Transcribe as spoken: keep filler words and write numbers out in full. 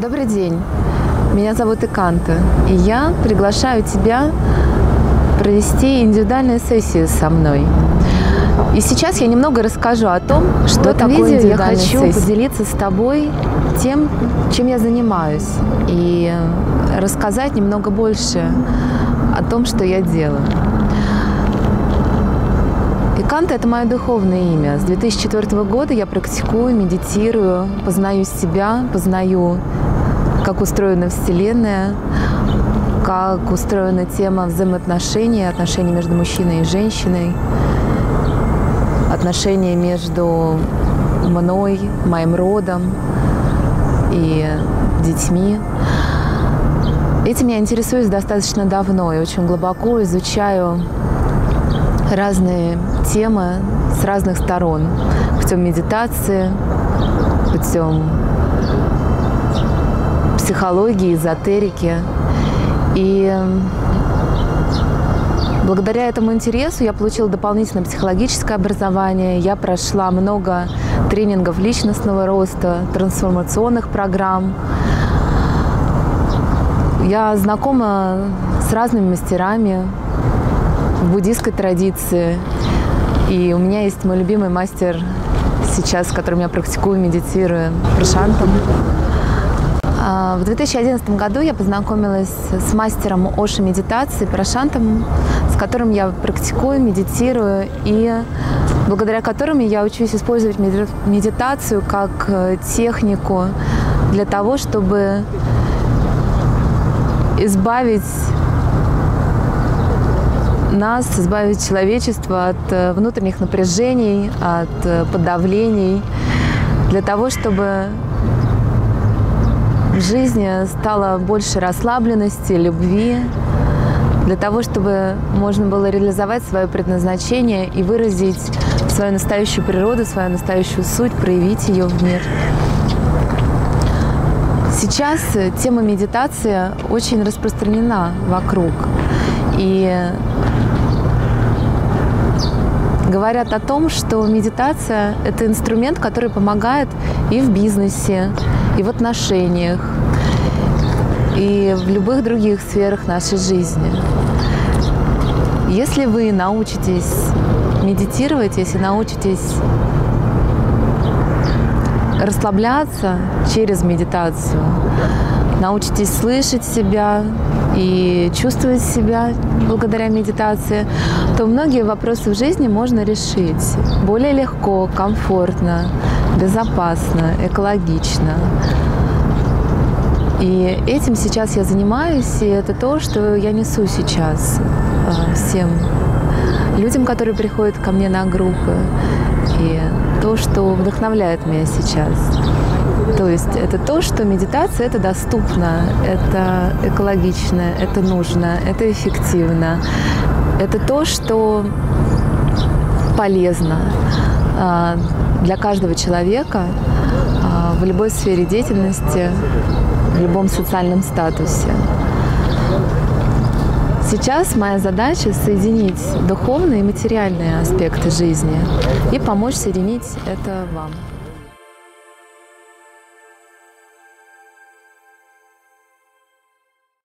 Добрый день, меня зовут Эканта, и я приглашаю тебя провести индивидуальную сессию со мной. И сейчас я немного расскажу о том, что в этом видео я хочу сессии. поделиться с тобой тем, чем я занимаюсь, и рассказать немного больше о том, что я делаю. Эканта – это мое духовное имя. С две тысячи четвёртого года я практикую, медитирую, познаю себя, познаю, как устроена Вселенная, как устроена тема взаимоотношений, отношений между мужчиной и женщиной, отношения между мной, моим родом и детьми. Этим я интересуюсь достаточно давно и очень глубоко изучаю разные темы с разных сторон, путем медитации, путем психологии, эзотерики. И благодаря этому интересу я получила дополнительное психологическое образование. Я прошла много тренингов личностного роста, трансформационных программ. Я знакома с разными мастерами в буддийской традиции. И у меня есть мой любимый мастер сейчас, с которым я практикую, медитирую, Прашантам. В две тысячи одиннадцатом году я познакомилась с мастером Оши медитации Прашантом, с которым я практикую, медитирую, и благодаря которым я учусь использовать медитацию как технику для того, чтобы избавить нас, избавить человечество от внутренних напряжений, от подавлений, для того, чтобы в жизни стало больше расслабленности, любви, для того, чтобы можно было реализовать свое предназначение и выразить свою настоящую природу, свою настоящую суть, проявить ее в мир. Сейчас тема медитации очень распространена вокруг. И говорят о том, что медитация – это инструмент, который помогает и в бизнесе, и в отношениях, и в любых других сферах нашей жизни. Если вы научитесь медитировать, если научитесь расслабляться через медитацию, научитесь слышать себя и чувствовать себя благодаря медитации, то многие вопросы в жизни можно решить более легко, комфортно, безопасно, экологично. И этим сейчас я занимаюсь, и это то, что я несу сейчас всем людям, которые приходят ко мне на группы, и то, что вдохновляет меня сейчас. То есть это то, что медитация – это доступно, это экологично, это нужно, это эффективно. Это то, что полезно для каждого человека в любой сфере деятельности, в любом социальном статусе. Сейчас моя задача – соединить духовные и материальные аспекты жизни и помочь соединить это вам.